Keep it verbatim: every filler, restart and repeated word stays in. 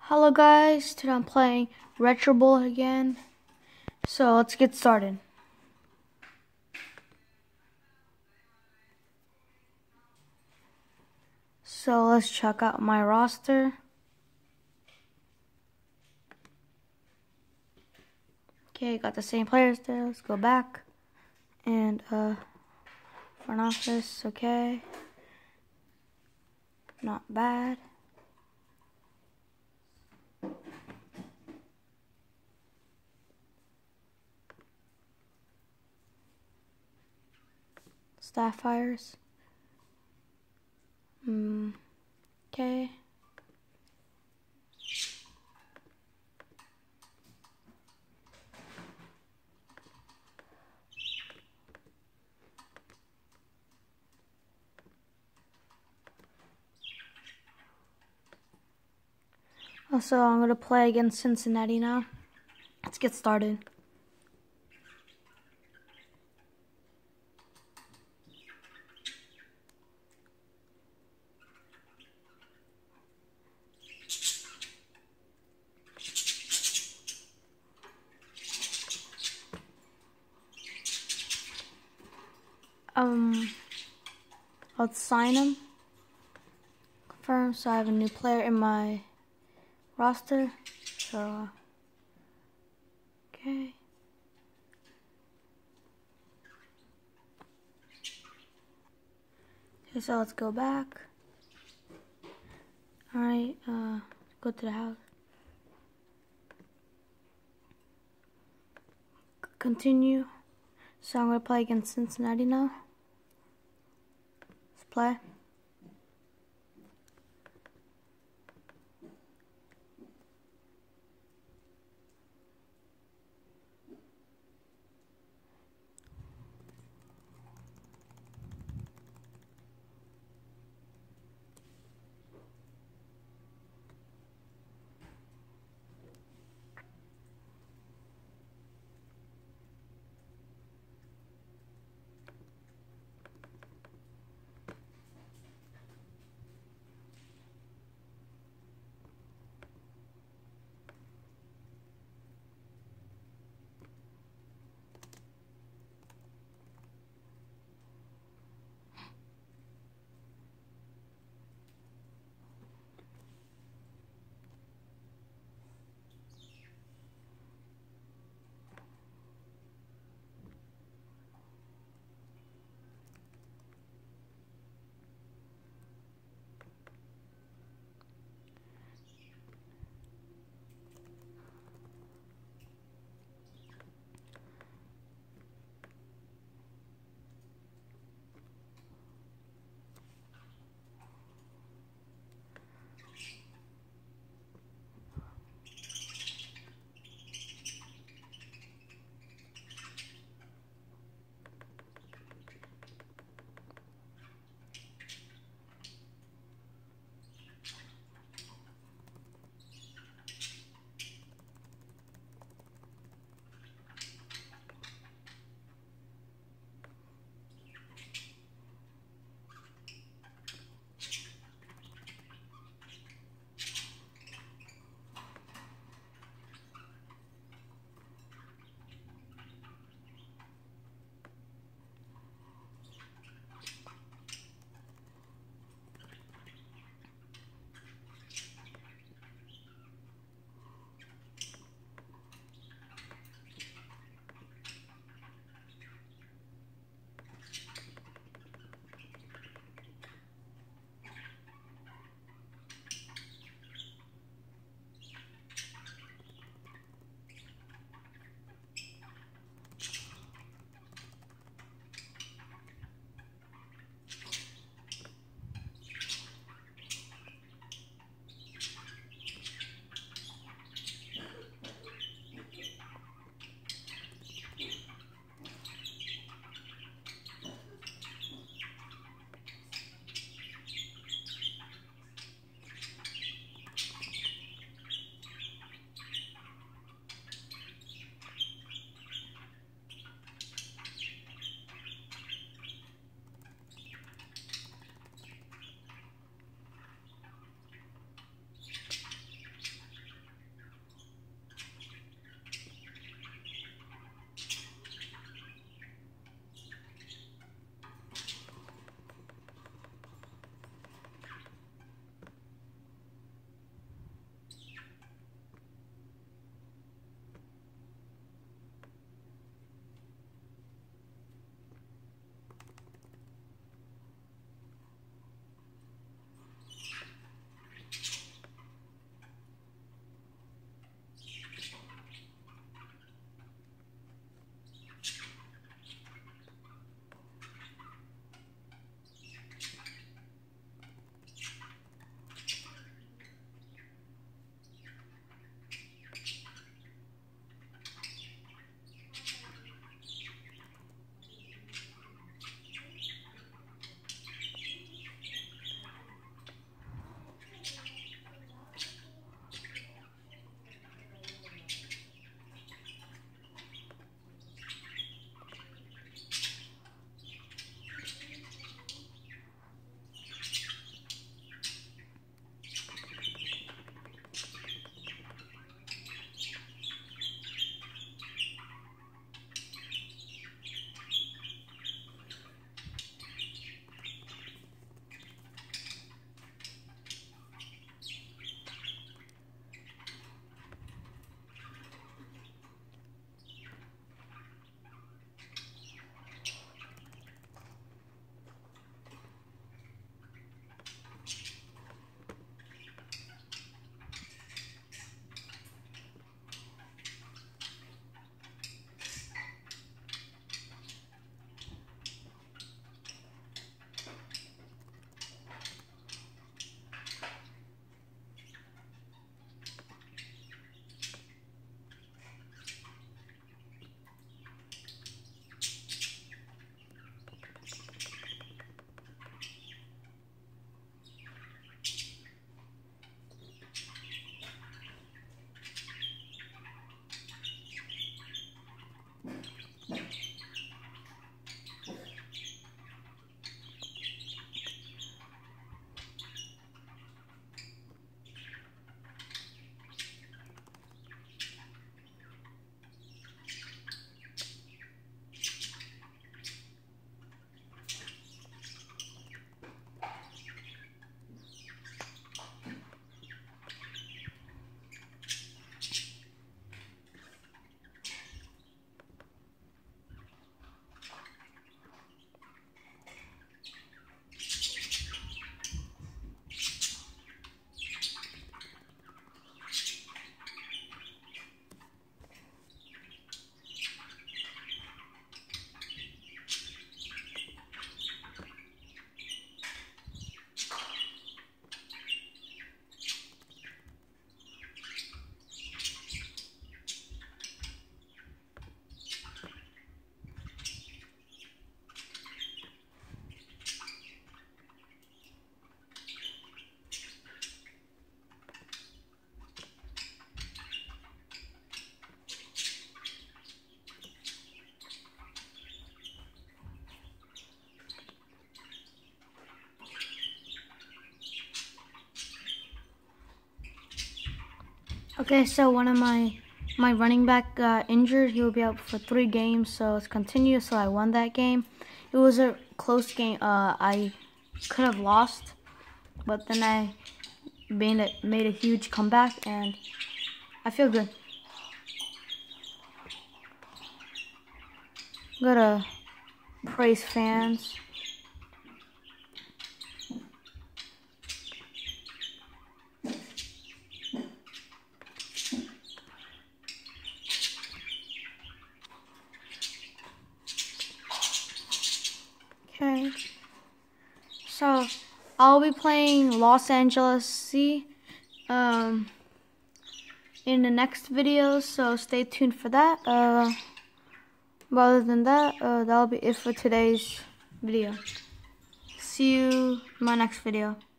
Hello guys, today I'm playing Retro Bowl again. So let's get started. So let's check out my roster. Okay, got the same players there. Let's go back. And uh front office, okay. Not bad. Staff fires. Hmm. Okay. Also, I'm gonna play against Cincinnati now. Let's get started. Um, let's sign him. Confirm. So I have a new player in my roster. So, uh, okay. Okay, so let's go back. Alright, uh, go to the house. C continue. So I'm gonna play against Cincinnati now. Let's play. Okay, so one of my my running back got injured. He will be out for three games, so it's continuous. So I won that game. It was a close game. Uh, I could have lost, but then I made a, made a huge comeback, and I feel good. Gotta praise fans. Okay, so I'll be playing Los Angeles C um, in the next video, so stay tuned for that. Uh, but other than that, uh, that'll be it for today's video. See you in my next video.